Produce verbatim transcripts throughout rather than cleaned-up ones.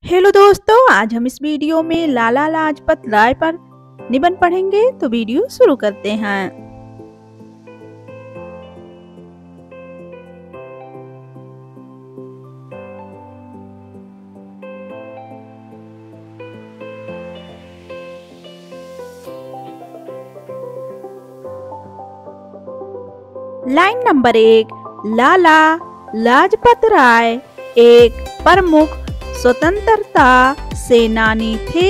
Hello दोस्तों, आज हम इस वीडियो में लाला लाजपत राय पर निबंध पढ़ेंगे। तो वीडियो शुरू करते हैं। लाइन नंबर एक। लाला लाजपत राय एक प्रमुख स्वतंत्रता सेनानी थे।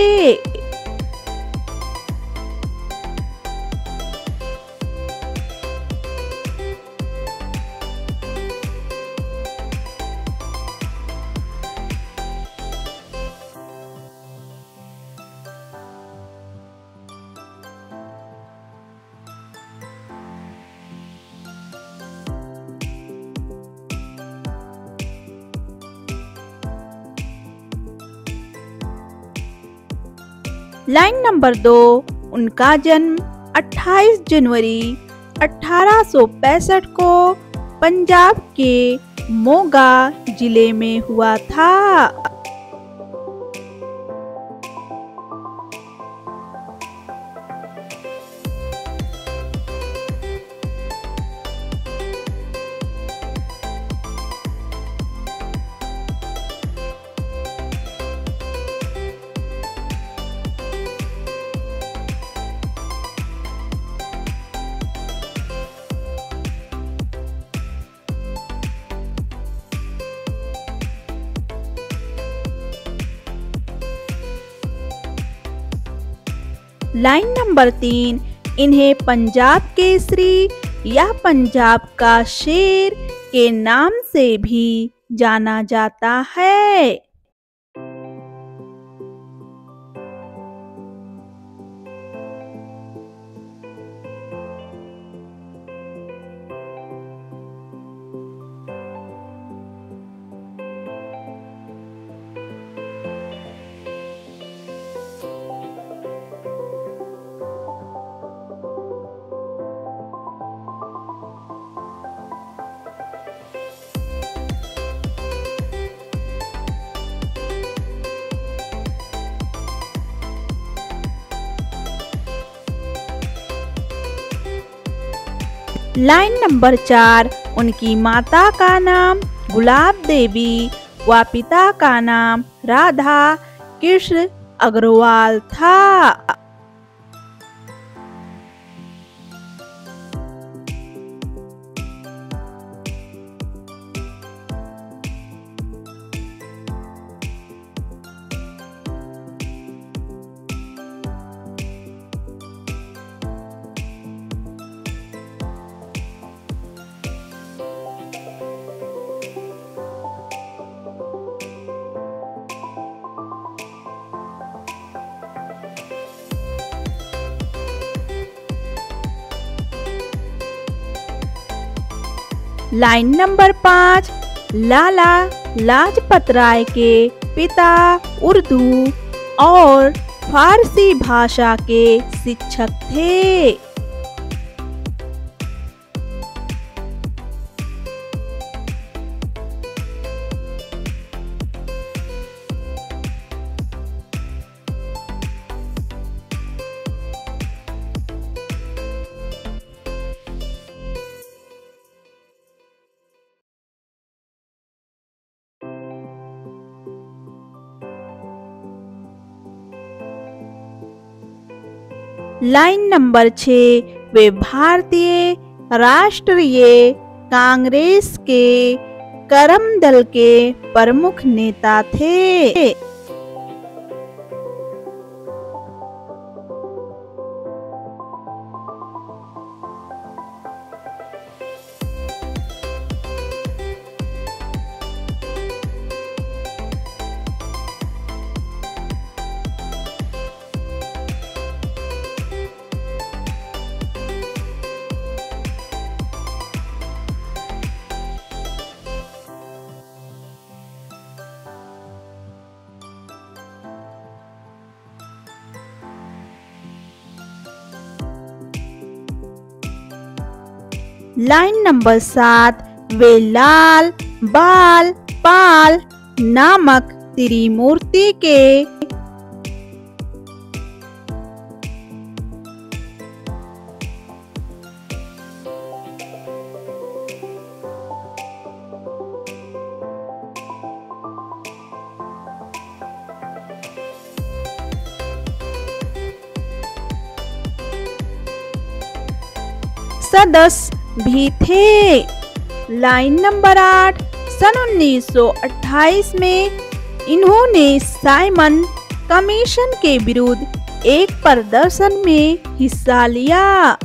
लाइन नंबर दो। उनका जन्म अट्ठाईस जनवरी अठारह सौ पैंसठ को पंजाब के मोगा जिले में हुआ था। लाइन नंबर तीन। इन्हें पंजाब केसरी या पंजाब का शेर के नाम से भी जाना जाता है। लाइन नंबर चार। उनकी माता का नाम गुलाब देवी व पिता का नाम राधा कृष्ण अग्रवाल था। लाइन नंबर पाँच। लाला लाजपत राय के पिता उर्दू और फारसी भाषा के शिक्षक थे। लाइन नंबर छह। वे भारतीय राष्ट्रीय कांग्रेस के करम दल के प्रमुख नेता थे। लाइन नंबर सात। वे लाल बाल पाल नामक त्रिमूर्ति के सदस्य भी थे। लाइन नंबर आठ, सन उन्नीस सौ अट्ठाईस में इन्होंने साइमन कमीशन के विरुद्ध एक प्रदर्शन में हिस्सा लिया।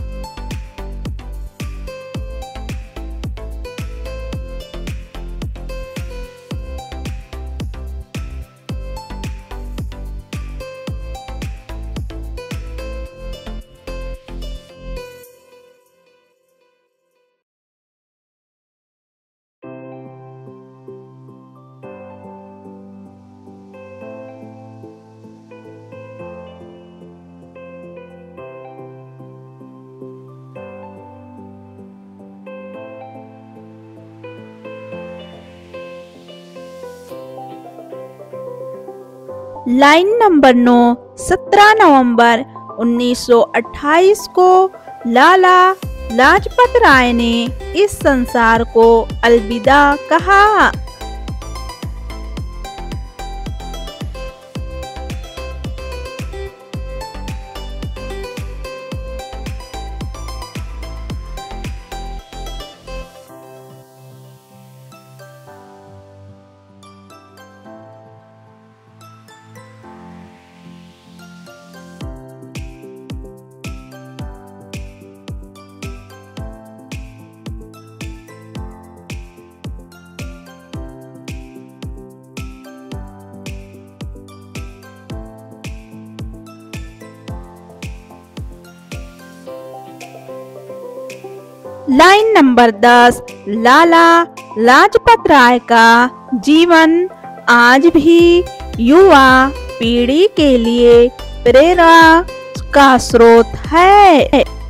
लाइन नंबर नौ, सत्रह नवंबर उन्नीस सौ अट्ठाईस को लाला लाजपत राय ने इस संसार को अलविदा कहा। लाइन नंबर दस, लाला लाजपत राय का जीवन आज भी युवा पीढ़ी के लिए प्रेरणा का स्रोत है।